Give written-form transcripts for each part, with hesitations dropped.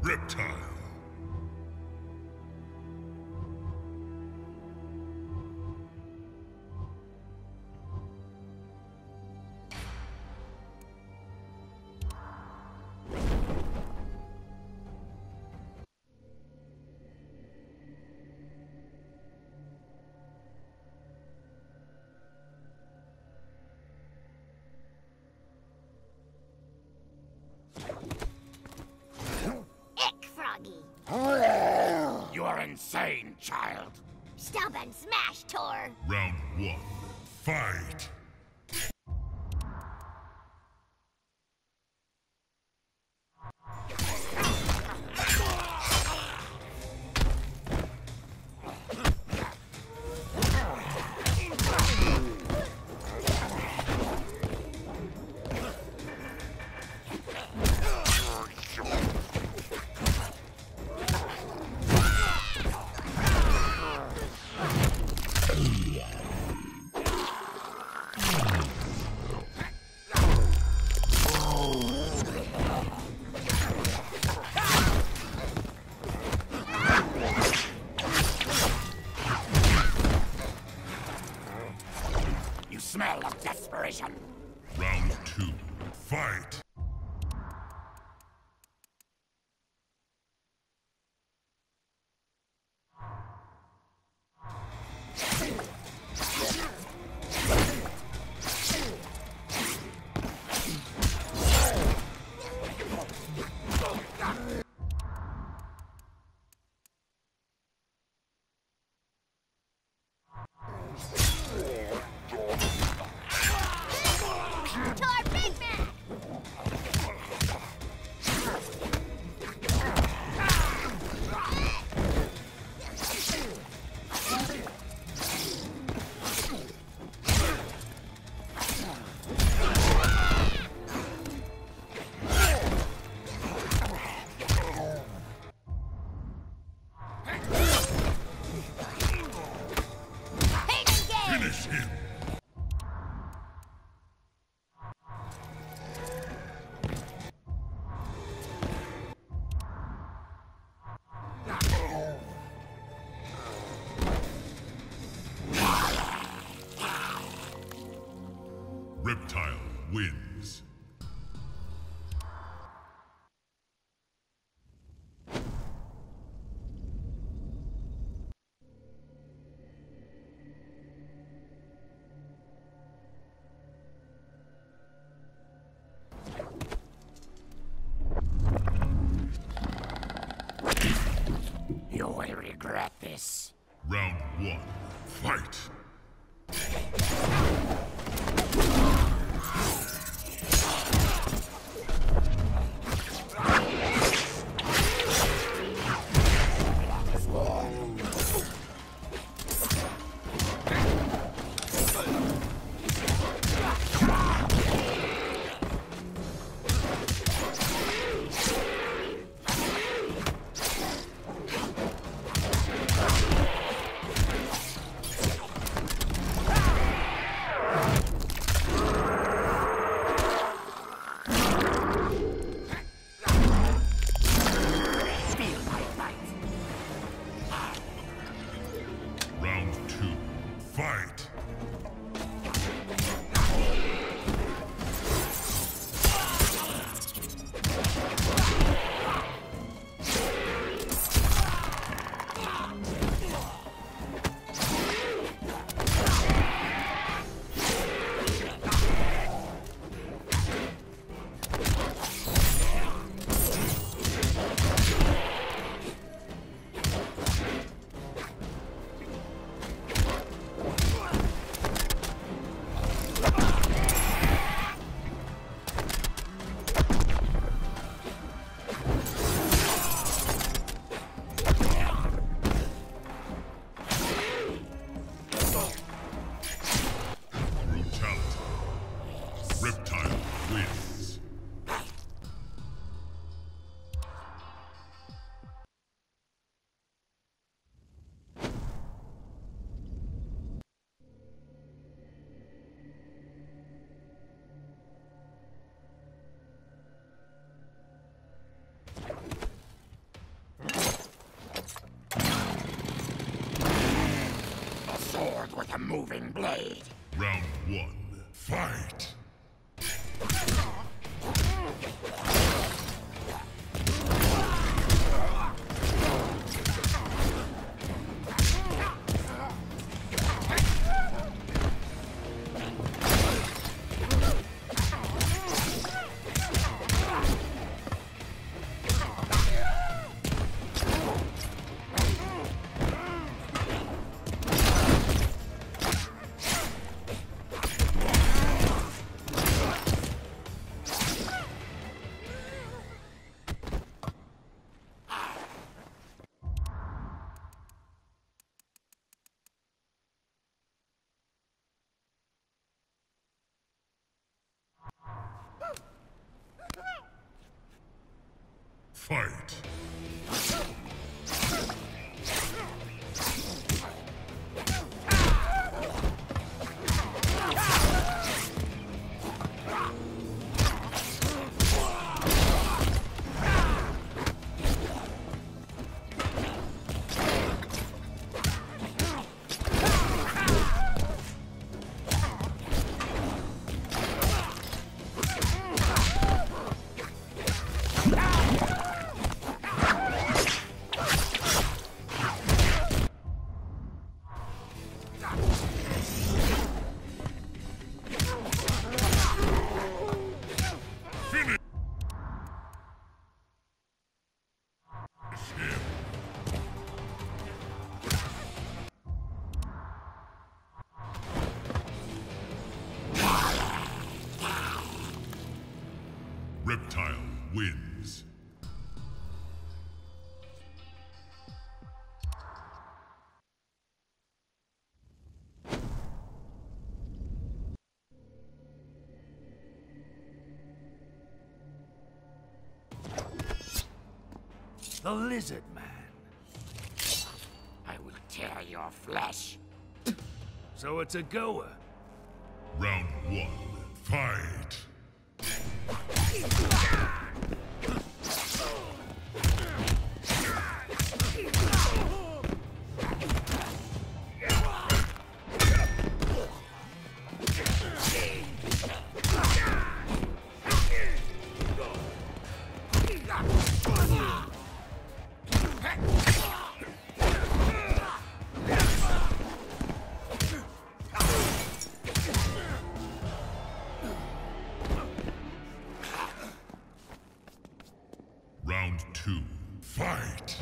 Reptile. You are insane, child. Stop and smash, Tor! Round 1. Fight! You smell of desperation. Round 2. Fight! Tor Big Mac! Finish him! Reptile wins. You will regret this. Round 1. Fight! Round 2. Fight! moving blade. Round one, fight! Fight! Reptile wins. The Lizard Man. I will tear your flesh. So it's a goer. Round one, fight! Round two, fight!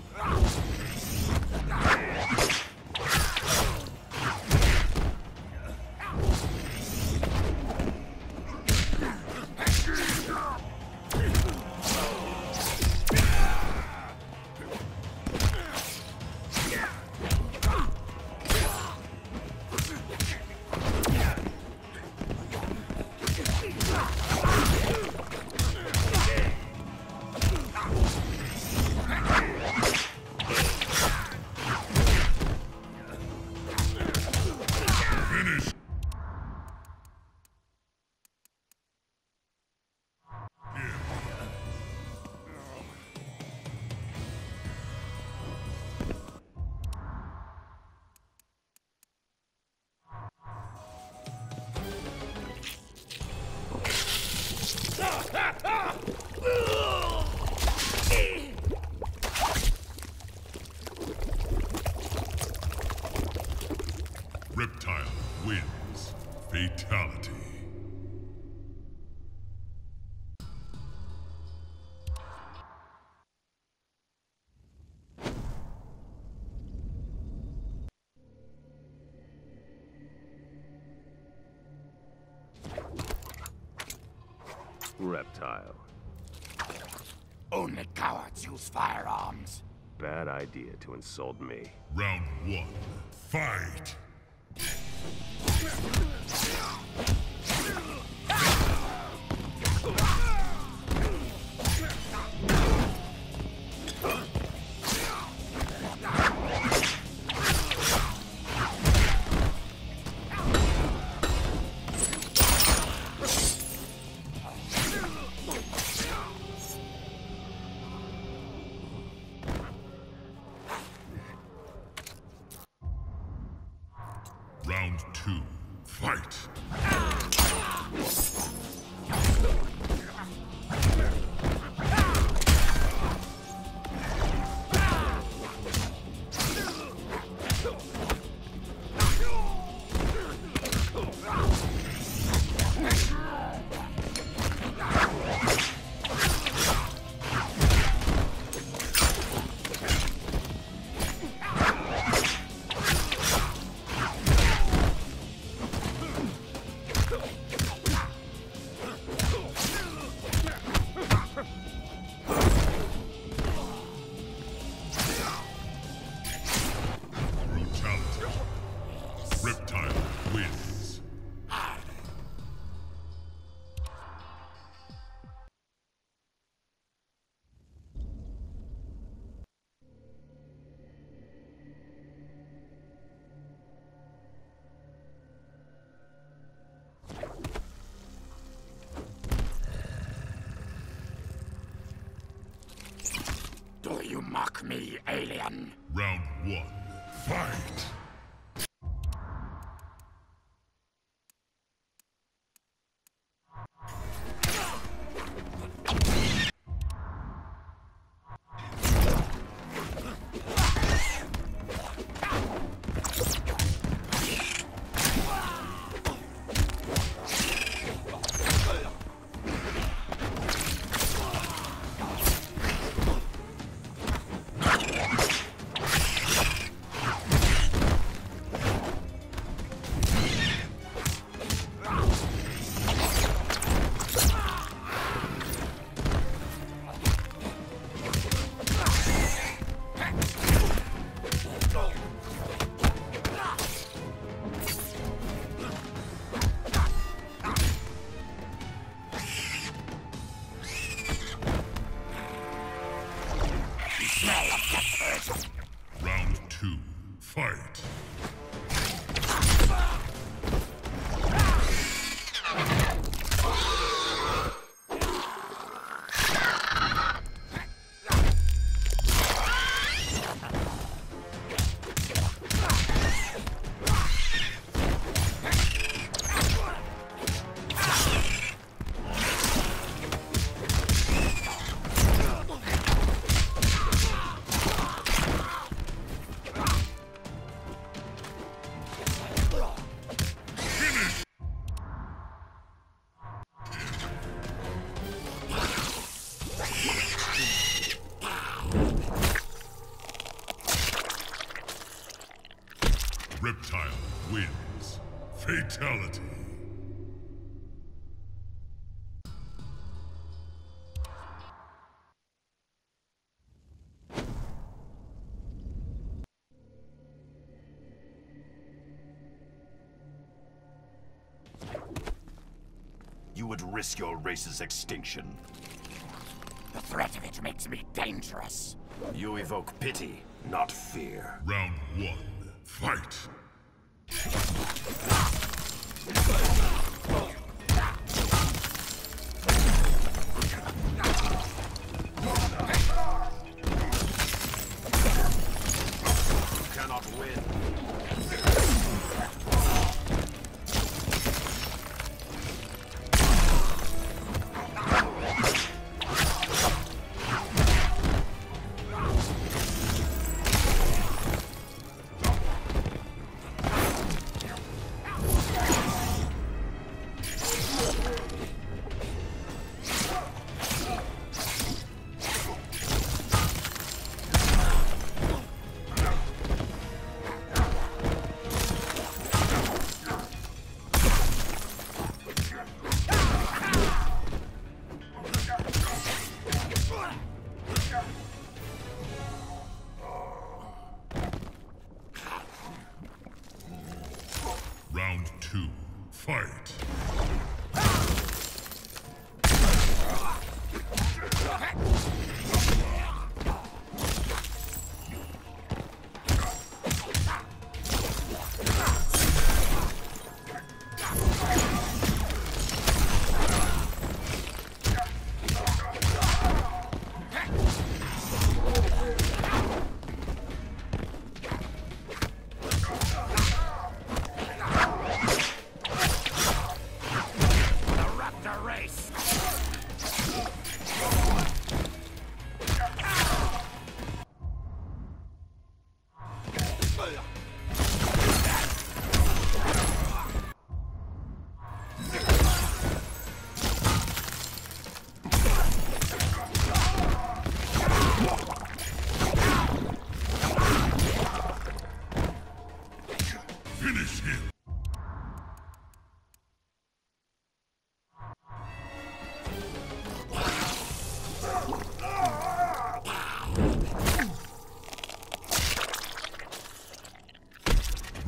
Finish! Reptile wins. Fatality. Reptile. Only cowards use firearms. Bad idea to insult me. Round one, fight! Round Fight! Reptile wins. Do you mock me, alien? Round 1. Fight! Round 2. Fight! Reptile wins. Fatality. You would risk your race's extinction. The threat of it makes me dangerous. You evoke pity, not fear. Round 1. Fight! You cannot win. Round 2. Fight!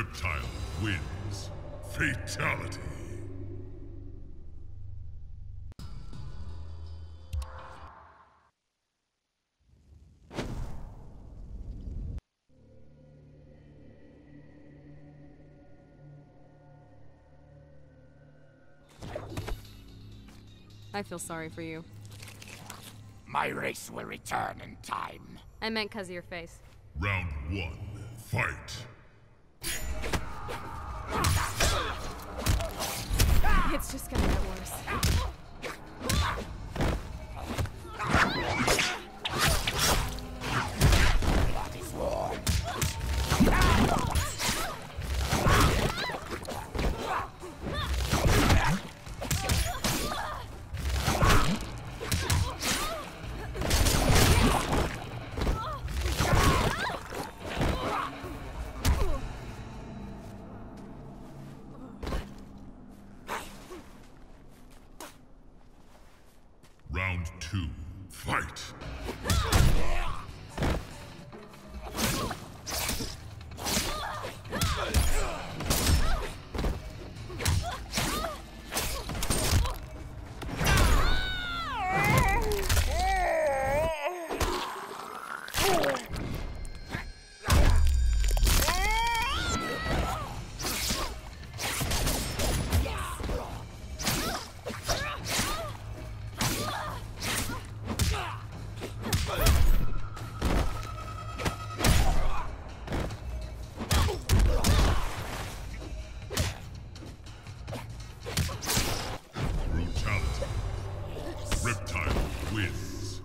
Reptile wins. Fatality. I feel sorry for you. My race will return in time. I meant 'cause of your face. Round 1. Fight. It's just gonna get worse. Blood is warm. Round 2. Fight. Brutality. Reptile wins.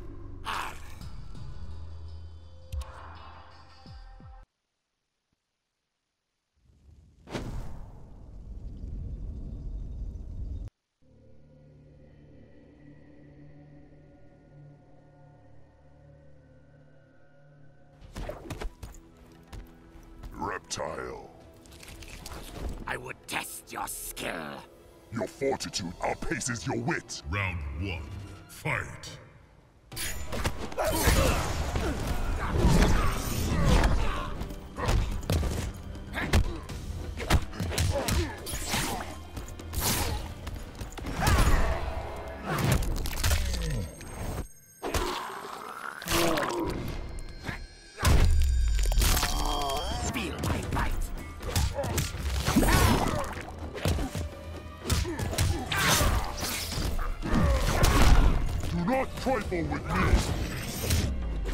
Reptile. I would test your skill. Your fortitude outpaces your wit. Round 1. Fight. Feel my bite. Do not trifle with me.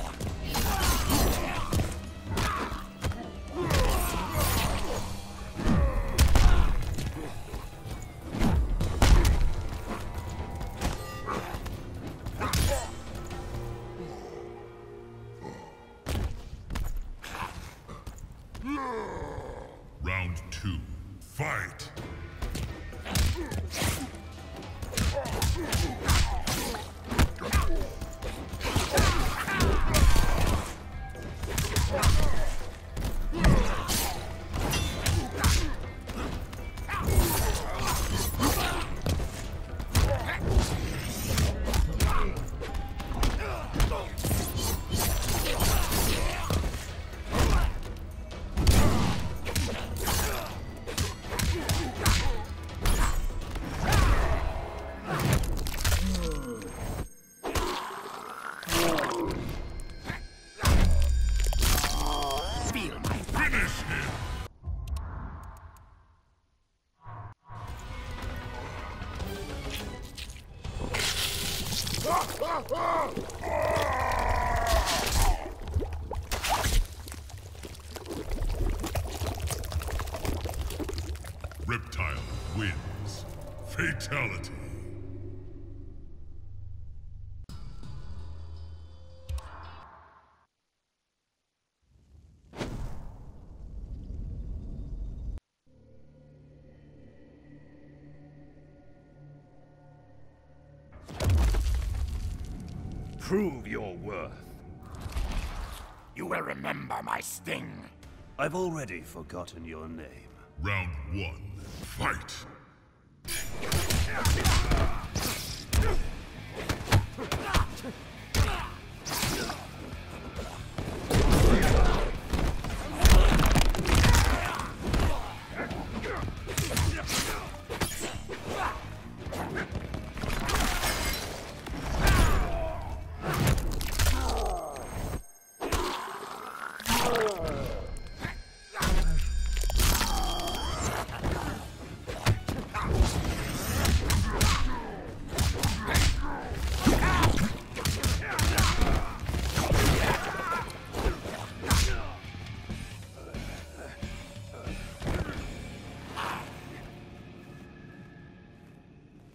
Round 2. Fight. Feel my bite. Finish him. Reptile wins. Fatality. Prove your worth. You will remember my sting. I've already forgotten your name. Round 1. Fight.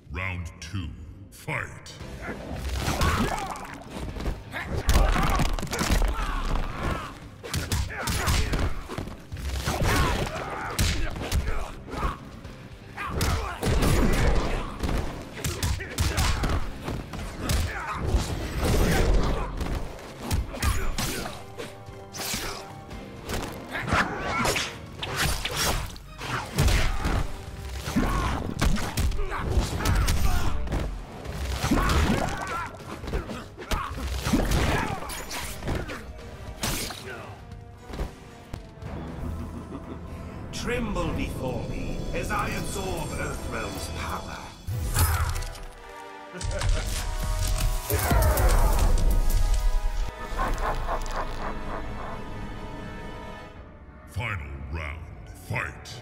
Round 2. Fight! Tremble before me as I absorb Earthrealm's power. Final round. Fight!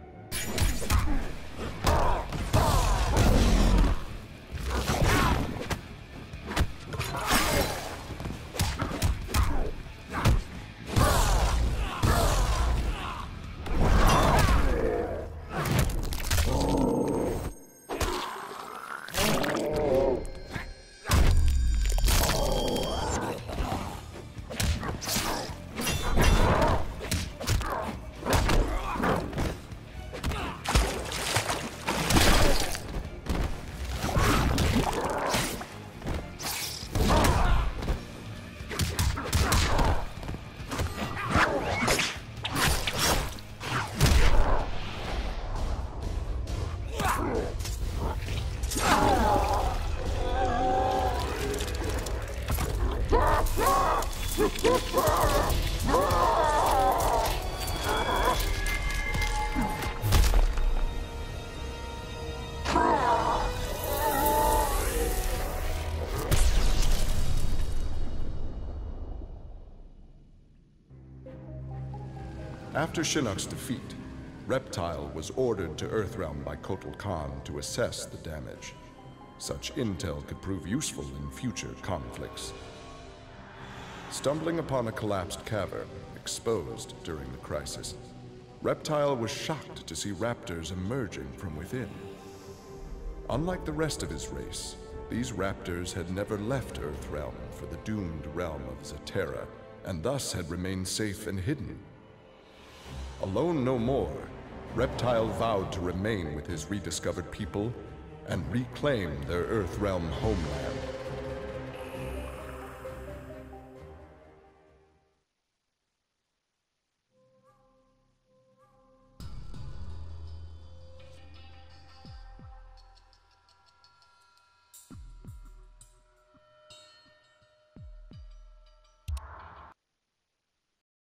After Shinnok's defeat, Reptile was ordered to Earthrealm by Kotal Khan to assess the damage. Such intel could prove useful in future conflicts. Stumbling upon a collapsed cavern, exposed during the crisis, Reptile was shocked to see raptors emerging from within. Unlike the rest of his race, these raptors had never left Earthrealm for the doomed realm of Zaterra, and thus had remained safe and hidden. Alone no more, Reptile vowed to remain with his rediscovered people and reclaim their Earthrealm homeland.